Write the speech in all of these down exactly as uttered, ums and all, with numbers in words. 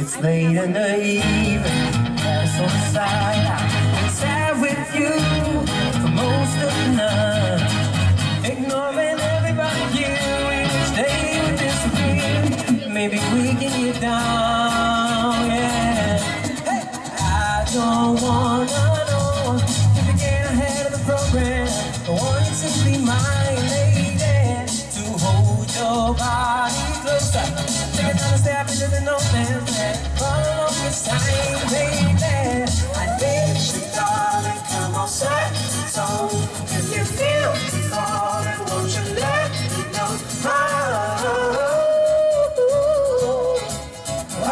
It's late in the evening, that's on the side. I'm sad with you for most of the night, ignoring everybody here. Each day we disappear. Maybe we can get down, yeah. Hey, I don't wanna know if you get ahead of the program. I want you to be my lady, to hold your body closer. Take another step into the no man's land. Follow this time, baby. I need you, darling. Come on, set the tone. If you feel me falling, won't you let me know? Oh, oh,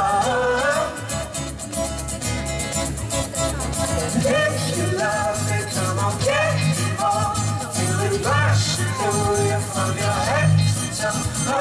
and if you love me, come on, get involved. Feel it rush through you from your head to toe. Oh,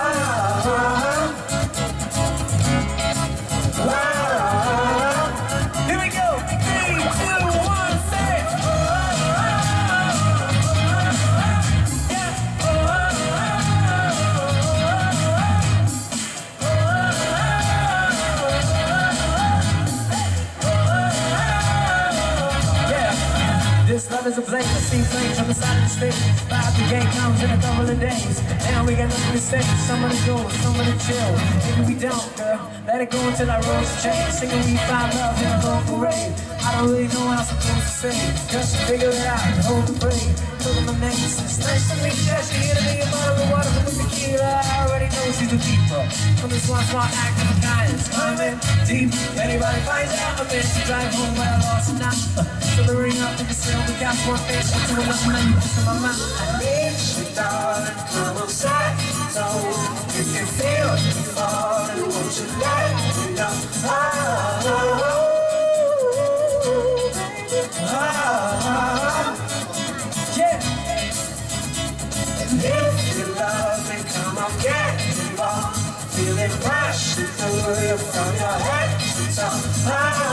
this love is a flame, I see flames on the side of the stage. Five the game comes in a couple of days. Now we got nothing to say, someone to go, someone to chill. Maybe we don't, girl, let it go until our roads change. Singing we find love in a local rave. I don't really know how I'm supposed to say, just figure it out and hold the brave. Told her my name, it's nice to meet you. She here to me a bottle of water from the tequila. I already know she's a keeper. From this one smart act of kindness, climbing deep. If anybody finds out, I'm in to drive home where I lost a night. So the ring up to the ceiling, we got one face into another man, into my mind. I need you, darling, come on, side. So if you feel it falling, won't you let me know? Oh, oh, oh. Oh, yeah. And if you love me, come on, get involved. Feel it rushing through you from your head to toe. Oh,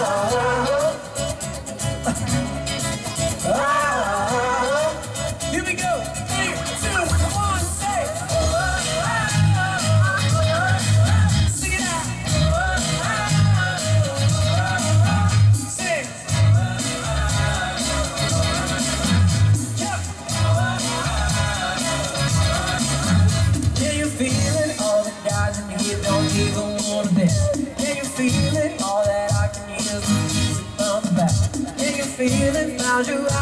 oh, oh. Here we go. Three, two, one, say. Sing it out. Sing. Feel it, all the guys in here don't even want this. Can you feel it? All that I can hear is the music from the back. Can you feel it? Found you